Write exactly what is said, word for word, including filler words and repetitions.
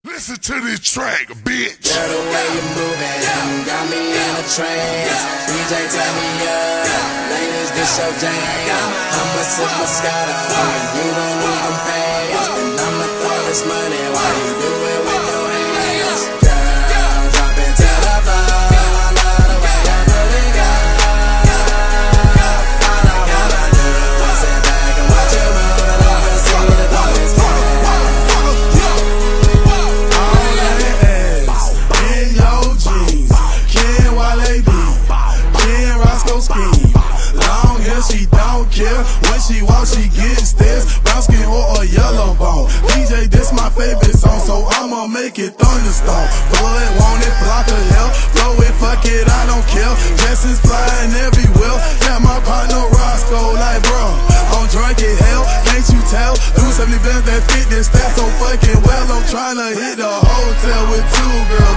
Listen to this track, bitch. Girl, the way you moving got me in a trance. D J, turn me up. Ladies, this your jam. I'ma sip my Moscato. You don't need them pants. And I'ma throw this money while you do it with your hands. Girl, drop it to the floor. I love the way you put it down. All I wanna do is sit back and watch you move. And I can see the boys coming. Long hair, she don't care. When she walks, she gets stares. Brown skin or a yellow bone. D J, this my favorite song, so I'ma make it thunderstorm. Blow it, want it, block of hell. Blow it, fuck it, I don't care. Dresses flying everywhere. Yeah, my partner Roscoe, like bro, I'm drunk as hell. Can't you tell? Do seventy bands that fit this stat so fucking well. I'm tryna hit the hotel with two girls.